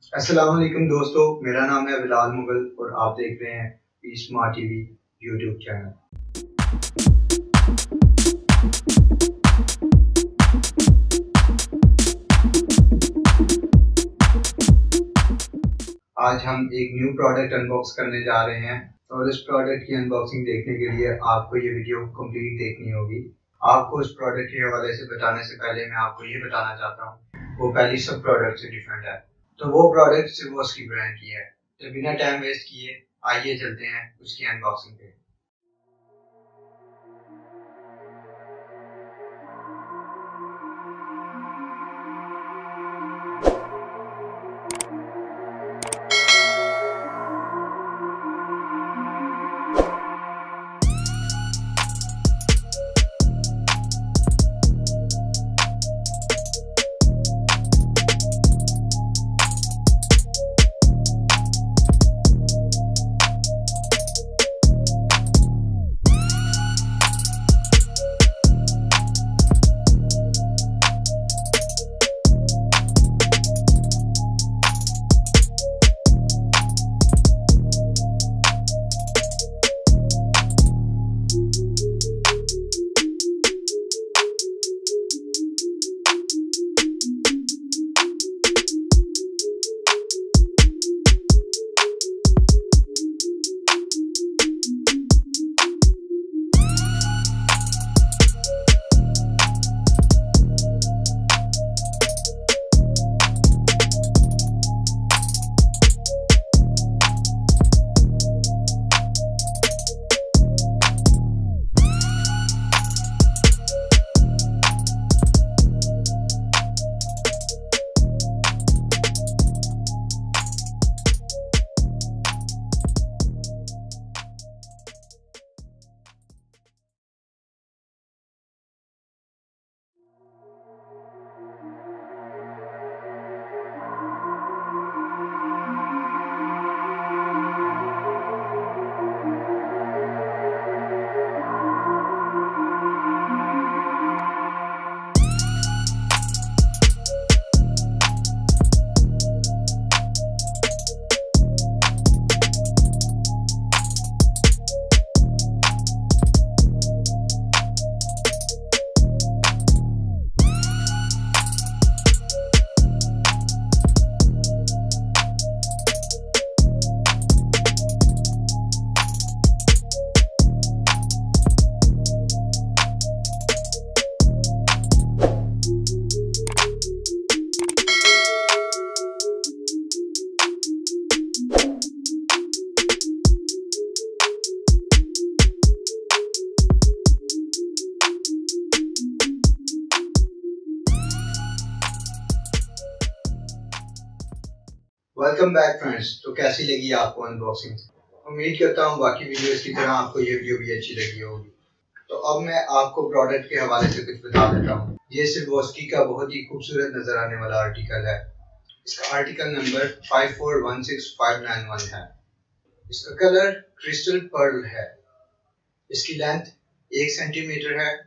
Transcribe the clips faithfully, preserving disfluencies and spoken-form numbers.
अस्सलाम वालेकुम दोस्तों, मेरा नाम है बिलाल मुगल और आप देख रहे हैं P smart TV YouTube channel. आज हम एक न्यू प्रोडक्ट अनबॉक्स करने जा रहे हैं और इस प्रोडक्ट की अनबॉक्सिंग देखने के लिए आपको ये वीडियो कंप्लीट देखनी होगी। आपको इस प्रोडक्ट के हवाले से बताने से पहले मैं आपको ये बताना चाहता हूँ वो पहली सब प्रोडक्ट से डिफरेंट है। तो वो प्रोडक्ट Swarovski ब्रांड की है। तो बिना टाइम वेस्ट किए आइए चलते हैं उसकी अनबॉक्सिंग पे। Welcome back friends. तो कैसी लगी आपको अनबॉक्सिंग? उम्मीद करता हूँ बाकी वीडियोस की तरह आपको ये वीडियो भी अच्छी लगी होगी। तो अब मैं आपको प्रोडक्ट के हवाले से कुछ बता देता हूँ। ये Swarovski का बहुत ही खूबसूरत नजर आने वाला आर्टिकल है। इसका article number five four one six five nine one है। इसका कलर क्रिस्टल पर्ल है। इसकी लेंथ एक सेंटीमीटर है।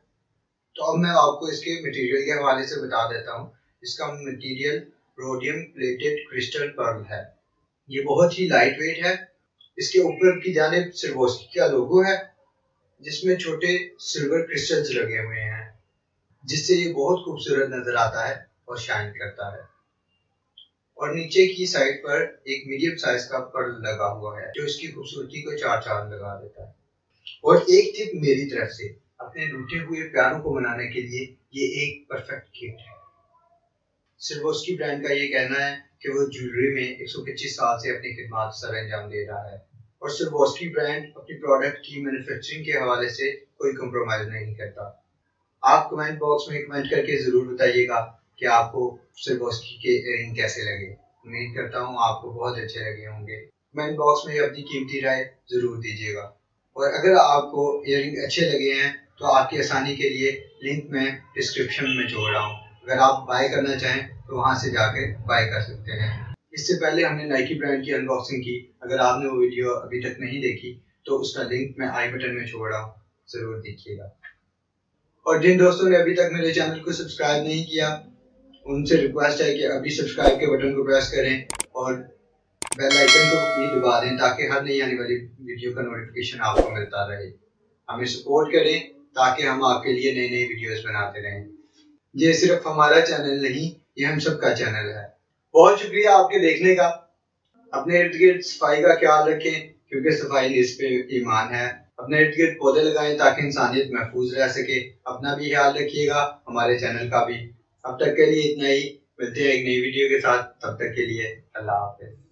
तो अब मैं आपको इसके मटेरियल के हवाले से बता देता हूँ। इसका material rhodium plated crystal pearl है। ये बहुत ही लाइट वेट है। इसके ऊपर की जानिब Swarovski का लोगो है जिसमें छोटे सिल्वर क्रिस्टल्स लगे हुए हैं, जिससे ये बहुत खूबसूरत नजर आता है और शाइन करता है। और नीचे की साइड पर एक मीडियम साइज का पर्ल लगा हुआ है जो इसकी खूबसूरती को चार चांद लगा देता है। और एक टिप मेरी तरफ से, अपने टूटे हुए प्यारों को मनाने के लिए ये एक परफेक्ट गिफ्ट है। Swarovski ब्रांड का ये कहना है कि वो ज्वेलरी में एक सौ पच्चीस साल से अपनी खिदमत सर अंजाम दे रहा है और Swarovski ब्रांड अपनी प्रोडक्ट की मैन्युफैक्चरिंग के हवाले से कोई कंप्रोमाइज नहीं करता। आप कमेंट बॉक्स में कमेंट करके जरूर बताइएगा कि आपको Swarovski के इयररिंग कैसे लगे। उम्मीद करता हूँ आपको बहुत अच्छे लगे होंगे। कमेंट बॉक्स में अपनी कीमती राय जरूर दीजिएगा। और अगर आपको इयररिंग अच्छे लगे हैं तो आपकी आसानी के लिए लिंक मैं डिस्क्रिप्शन में छोड़ रहा हूँ। अगर आप बाय करना चाहें तो वहां से जाके बाय कर सकते हैं। इससे पहले हमने नाइकी ब्रांड की अनबॉक्सिंग की। अगर आपने वो वीडियो अभी तक नहीं देखी तो उसका लिंक मैं आई बटन में छोड़ रहा हूँ, जरूर देखिएगा। और जिन दोस्तों ने अभी तक मेरे चैनल को सब्सक्राइब नहीं किया उनसे रिक्वेस्ट है कि अभी सब्सक्राइब के बटन को प्रेस करें और बेल आइकन को भी दबा दें ताकि हर नई आने वाली वीडियो का नोटिफिकेशन आपको मिलता रहे। हमें सपोर्ट करें ताकि हम आपके लिए नई नई वीडियोस बनाते रहें। ये सिर्फ हमारा चैनल नहीं, ये हम सबका चैनल है। बहुत शुक्रिया आपके देखने का। अपने इर्द गिर्द सफाई का ख्याल रखें क्योंकि सफाई निस्फ़े ईमान है। अपने इर्द गिर्द पौधे लगाएं ताकि इंसानियत महफूज रह सके। अपना भी ख्याल रखिएगा, हमारे चैनल का भी। अब तक के लिए इतना ही, मिलते हैं एक नई वीडियो के साथ। तब तक के लिए अल्लाह हाफ़िज़।